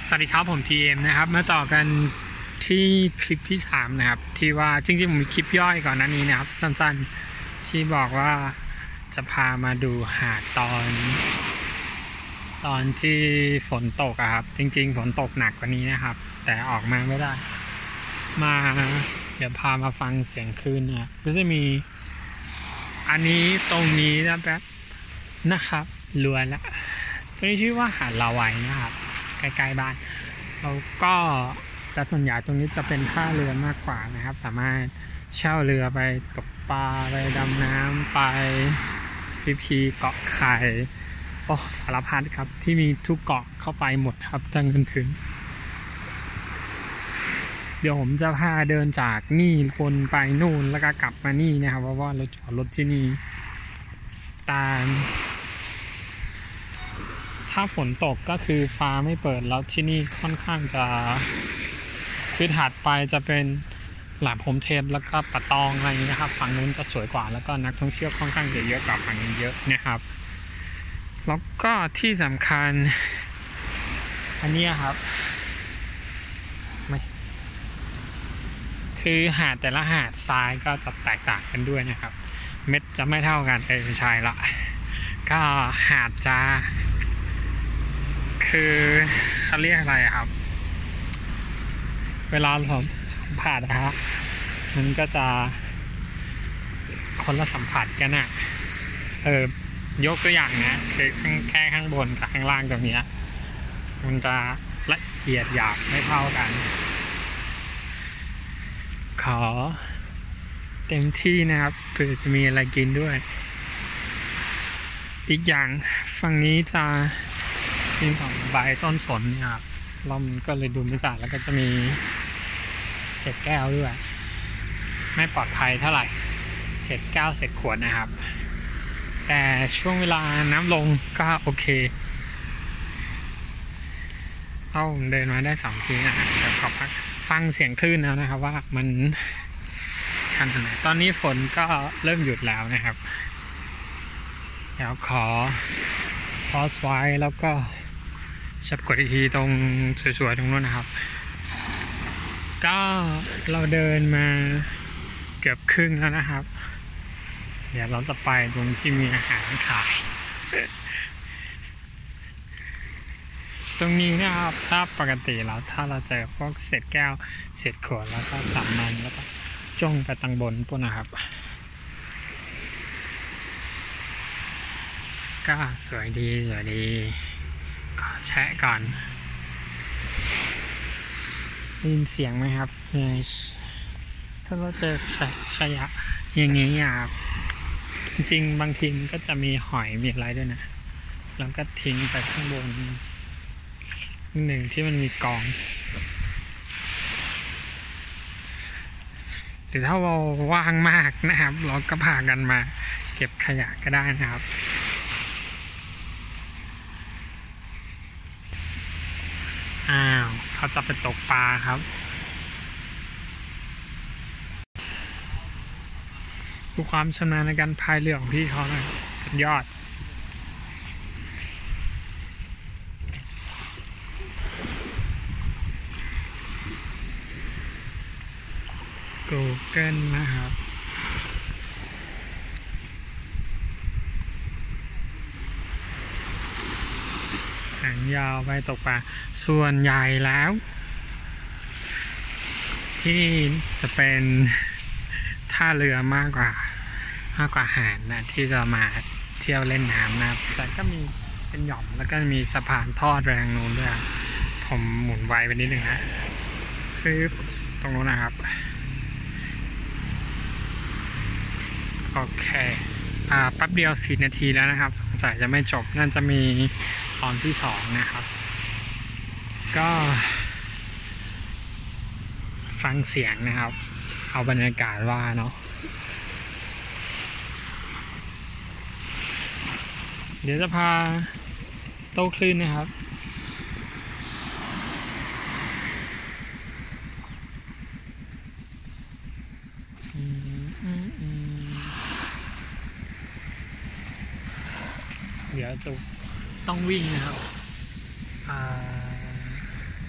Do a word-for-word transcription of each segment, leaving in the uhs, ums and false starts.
สวัสดีครับผม ที เอ็ม นะครับมาต่อกันที่คลิปที่สามนะครับที่ว่าจริงๆผมมีคลิปย่อยก่อนหน้านี้นะครับสั้นๆที่บอกว่าจะพามาดูหาดตอน ตอนที่ฝนตกอะครับจริงๆฝนตกหนักกว่านี้นะครับแต่ออกมาไม่ได้มาเดี๋ยวพามาฟังเสียงคลื่นนะก็จะมีอันนี้ตรงนี้นะแบบนะครับล้วนละตรงนี้ชื่อว่าหาดลาวัยนะครับใกล้ๆบ้านแล้วก็แต่ส่วนใหญ่ตรงนี้จะเป็นท่าเรือมากกว่านะครับสามารถเช่าเรือไปตกปลาไปดำน้ำไปพีพีเกาะไข่โอ้สารพัดครับที่มีทุกเกาะเข้าไปหมดครับจนถึงเดี๋ยวผมจะพาเดินจากนี่วนไปนู่นแล้วก็กลับมานี่นะครับเพราะว่าเราจอดรถที่นี่ตามถ้าฝนตกก็คือฟ้าไม่เปิดแล้วที่นี่ค่อนข้างจะคือถัดไปจะเป็นหลาดพรมเทพแล้วก็ปะตองอะไรอย่างนี้นะครับฝั่งนู้นจะสวยกว่าแล้วก็นักท่องเที่ยวค่อนข้างจะเยอะกว่าฝั่งนี้เยอะนะครับแล้วก็ที่สำคัญอันนี้ครับไม่คือหาดแต่ละหาดทรายก็จะแตกต่างกันด้วยนะครับเม็ดจะไม่เท่ากันเออใช่ละก็หาดจะคือเขาเรียกอะไรครับเวลาสัมผัสนะฮะมันก็จะคนละสัมผัสกันอ่ะเออยกตัวอย่างนะคือแค่ข้างบนกับข้างล่างตรงนี้มันจะละเอียดหยาบไม่เท่ากันขอเต็มที่นะครับเพื่อจะมีอะไรกินด้วยอีกอย่างฝั่งนี้จะมีของใบต้นสนเนี่ยครับเรามันก็เลยดูไม่สะอาดแล้วก็จะมีเศษแก้วด้วยไม่ปลอดภัยเท่าไหร่เศษแก้วเศษขวดนะครับแต่ช่วงเวลาน้ำลงก็โอเคเอาเดินมาได้สองทีนะฮะเดี๋ยวขอพักฟังเสียงคลื่นแล้วนะครับว่ามันขนาดไหนตอนนี้ฝนก็เริ่มหยุดแล้วนะครับเดี๋ยวขอพอสไว้แล้วก็ชับกดอีกทีตรงสวยๆตรงนู้นนะครับก็เราเดินมาเกือบครึ่งแล้วนะครับเดี๋ยวเราจะไปตรงที่มีอาหารขายตรงนี้นะครับถ้าปกติแล้วถ้าเราเจอพวกเศษแก้วเศษขวดแล้วก็สับมันแล้วก็จ้องไปตังบนพวกนะครับก็สวยดีสวยดีขอแชะก่อนได้ยินเสียงไหมครับถ้าเราเจอขยะอย่างนี้ครับจริงบางทีมันก็จะมีหอยมีอะไรด้วยนะแล้วก็ทิ้งไปข้างบนหนึ่งที่มันมีกองหรือถ้าเราว่างมากนะครับเราก็พากันมาเก็บขยะก็ได้นะครับอ้าวเขาจะไปตกปลาครับดูความชำนาญในการพายเรือของพี่เขานะสุดยอดกูเกิลนะครับหางยาวไปตกปลาส่วนใหญ่แล้วที่จะเป็นท่าเรือมากกว่ามากกว่าหาดนะที่จะมาเที่ยวเล่นน้ำนะแต่ก็มีเป็นหย่อมแล้วก็มีสะพานทอดไปทางโน้นด้วยผมหมุนไวไปนิดนึงนะซื้อตรงโน้นนะครับโอเคอ่าแป๊บเดียวสี่นาทีแล้วนะครับสงสัยจะไม่จบน่าจะมีตอนที่สองนะครับก็ฟังเสียงนะครับเอาบรรยากาศว่าเนาะเดี๋ยวจะพาโต้คลื่นนะครับเดี๋ยวจะต้องวิ่งนะครับ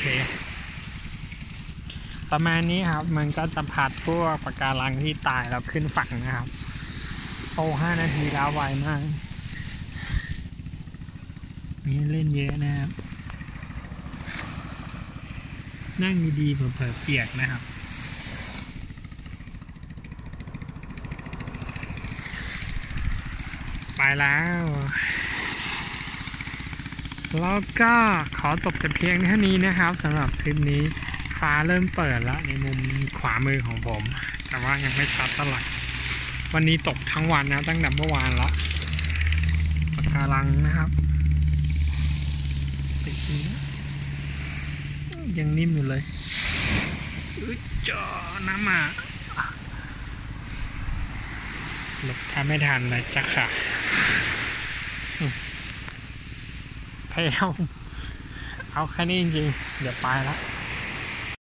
เคประมาณนี้ครับมันก็จะพัดพวกปะการังที่ตายแล้วขึ้นฝั่งนะครับโอ้ห้านาทีแล้วไวมากนี่เล่นเยอะนะครับนั่งดีๆเผลอๆเปียกนะครับไปแล้วแล้วก็ขอจบแต่เพียงเท่านี้นะครับสำหรับคลิปนี้ฟ้าเริ่มเปิดแล้วในมุมขวามือของผมแต่ว่ายังไม่ชัดเท่าไหร่วันนี้ตกทั้งวันนะตั้งแต่เมื่อวานแล้วปะการังนะครับติดยังนิ่มอยู่เลยจอน้ำมาหลบแทบไม่ทันเลยจ้ะค่ะพยายามเอาแค่นี้จริงๆเดี๋ยวไปแล้ว